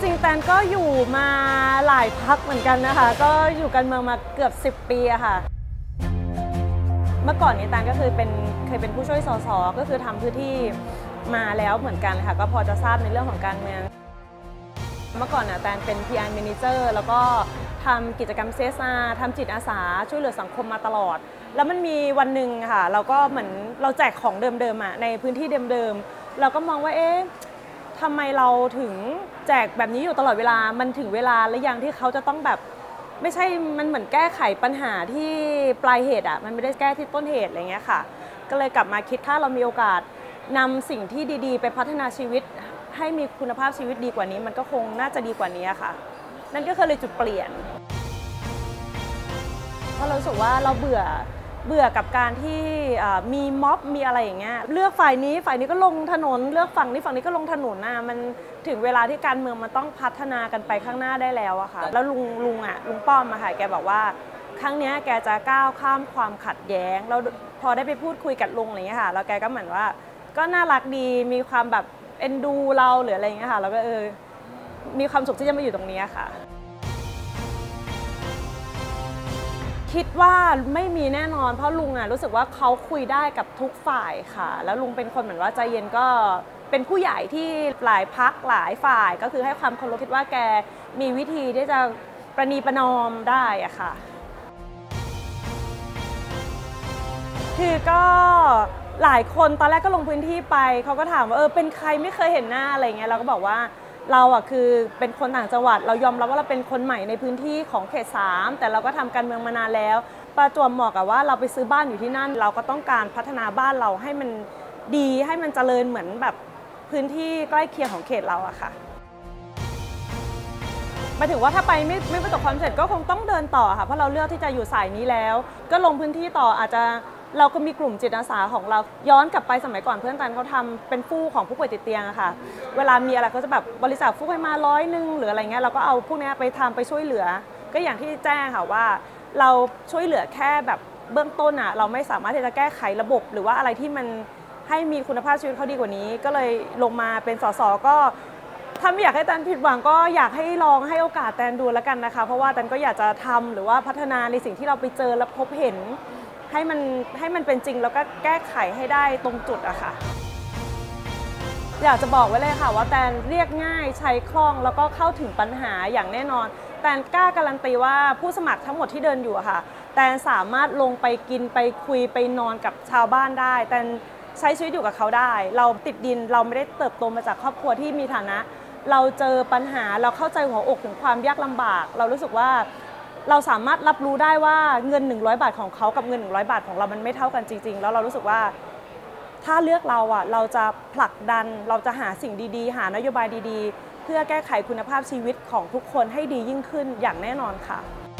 ริงๆแตนก็อยู่มาหลายพรรคเหมือนกันนะคะก็อยู่การเมืองมาเกือบ10 ปีอะค่ะเมื่อก่อนนี้แตนก็คือเคยเป็นผู้ช่วยสสก็คือทำพื้นที่มาแล้วเหมือนกันค่ะก็พอจะทราบในเรื่องของการเมืองเมื่อก่อนน่ะแตนเป็น PR Manager แล้วก็ทำกิจกรรม CSR ทำจิตอาสาช่วยเหลือสังคมมาตลอดแล้วมันมีวันหนึ่งค่ะเราก็เหมือนเราแจกของเดิมๆในพื้นที่เดิมๆเราก็มองว่าทำไมเราถึงแจกแบบนี้อยู่ตลอดเวลามันถึงเวลาและยังที่เขาจะต้องแบบไม่ใช่มันเหมือนแก้ไขปัญหาที่ปลายเหตุมันไม่ได้แก้ที่ต้นเหตุอะไรเงี้ยค่ะก็เลยกลับมาคิดถ้าเรามีโอกาสนำสิ่งที่ดีๆไปพัฒนาชีวิตให้มีคุณภาพชีวิตดีกว่านี้มันก็คงน่าจะดีกว่านี้ค่ะนั่นก็คือเลยจุดเปลี่ยนเพราะเรารู้สึกว่าเราเบื่อกับการที่มีม็อบมีอะไรอย่างเงี้ยเลือกฝ่ายนี้ก็ลงถนนเลือกฝั่งนี้ก็ลงถนนมันถึงเวลาที่การเมืองมันต้องพัฒนากันไปข้างหน้าได้แล้วอะค่ะแล้วลุงป้อมค่ะแกบอกว่าครั้งนี้แกจะก้าวข้ามความขัดแย้งแล้วพอได้ไปพูดคุยกับลุงอะไรอย่างเงี้ยค่ะแล้วแกก็เหมือนว่าก็น่ารักดีมีความแบบเอ็นดูเราหรืออะไรอย่างเงี้ยค่ะแล้วก็มีความสุขที่จะมาอยู่ตรงนี้ค่ะคิดว่าไม่มีแน่นอนเพราะลุงรู้สึกว่าเขาคุยได้กับทุกฝ่ายค่ะแล้วลุงเป็นคนเหมือนว่าใจเย็นก็เป็นผู้ใหญ่ที่หลายพรรคหลายฝ่ายก็คือให้ความเคารพคิดว่าแกมีวิธีที่จะประนีประนอมได้อะค่ะคือก็หลายคนตอนแรกก็ลงพื้นที่ไปเขาก็ถามว่าเป็นใครไม่เคยเห็นหน้าอะไรเงี้ยเราก็บอกว่าเราคือเป็นคนต่างจังหวัดเรายอมรับว่าเราเป็นคนใหม่ในพื้นที่ของเขต3แต่เราก็ทำการเมืองมานานแล้วประจวบเหมาะกับว่าเราไปซื้อบ้านอยู่ที่นั่นเราก็ต้องการพัฒนาบ้านเราให้มันดีให้มันเจริญเหมือนแบบพื้นที่ใกล้เคียงของเขตเราอะค่ะหมายถึงว่าถ้าไปไม่ประสบความสำเร็จก็คงต้องเดินต่อค่ะเพราะเราเลือกที่จะอยู่สายนี้แล้วก็ลงพื้นที่ต่ออาจจะเราก็มีกลุ่มจิตอาสาของเราย้อนกลับไปสมัยก่อนเพื่อนกันเขาทำเป็นฟู่ของผู้ป่วยติดเตียงอะค่ะเวลามีอะไรเขาจะแบบบริจาคฟู่ให้มา100หรืออะไรเงี้ยเราก็เอาพวกนี้ไปช่วยเหลือก็อย่างที่แจ้งค่ะว่าเราช่วยเหลือแค่แบบเบื้องต้นเราไม่สามารถที่จะแก้ไขระบบหรือว่าอะไรที่มันให้มีคุณภาพชีวิตเขาดีกว่านี้ก็เลยลงมาเป็นสสก็ถ้าไม่อยากให้แตนผิดหวังก็อยากให้ลองให้โอกาสแตนดูแล้วกันนะคะเพราะว่าแตนก็อยากจะทำหรือว่าพัฒนาในสิ่งที่เราไปเจอและพบเห็นให้มันเป็นจริงแล้วก็แก้ไขให้ได้ตรงจุดอะค่ะอยากจะบอกไว้เลยค่ะว่าแตนเรียกง่ายใช้คล่องแล้วก็เข้าถึงปัญหาอย่างแน่นอนแตนกล้าการันตีว่าผู้สมัครทั้งหมดที่เดินอยู่อะค่ะแตนสามารถลงไปกินไปคุยไปนอนกับชาวบ้านได้แตนใช้ชีวิตอยู่กับเขาได้เราติดดินเราไม่ได้เติบโตมาจากครอบครัวที่มีฐานะเราเจอปัญหาเราเข้าใจหัวอกถึงความยากลำบากเรารู้สึกว่าเราสามารถรับรู้ได้ว่าเงิน100 บาทของเขากับเงิน100 บาทของเรามันไม่เท่ากันจริงๆแล้วเรารู้สึกว่าถ้าเลือกเราเราจะผลักดันเราจะหาสิ่งดีๆหานโยบายดีๆเพื่อแก้ไขคุณภาพชีวิตของทุกคนให้ดียิ่งขึ้นอย่างแน่นอนค่ะ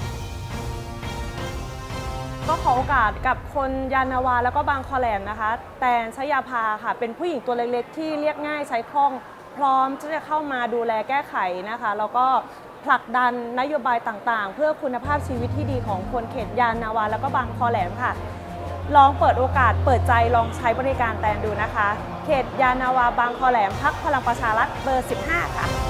ก็ขอโอกาสกับคนยานนาวาแล้วก็บางคอแหลมนะคะแตนชยาภาค่ะเป็นผู้หญิงตัวเล็กๆที่เรียกง่ายใช้คล่องพร้อมที่จะเข้ามาดูแลแก้ไขนะคะแล้วก็ผลักดันนโยบายต่างๆเพื่อคุณภาพชีวิตที่ดีของคนเขตยานนาวาแล้วก็บางคอแหลมค่ะลองเปิดโอกาสเปิดใจลองใช้บริการแตนดูนะคะเขตยานนาวาบางคอแหลมพรรคพลังประชารัฐเบอร์ 15 ค่ะ